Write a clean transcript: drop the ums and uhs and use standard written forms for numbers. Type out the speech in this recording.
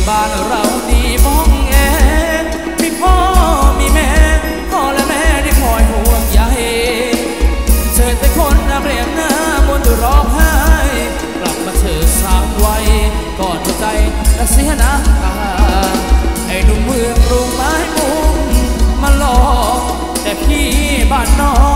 บ้านเราดีมองแงมีพ่อมีแม่พ่อและแม่ที่คอยห่วงใยเชิญแต่คนเรียงหน้ามนต์ร้องไห้กลับมาเถิดสาววัยก่อนหัวใจและเสียน้ำตาไอ้หนุ่มเมืองรุงไม้มุงมาหลอกแต่พี่บ้านนอก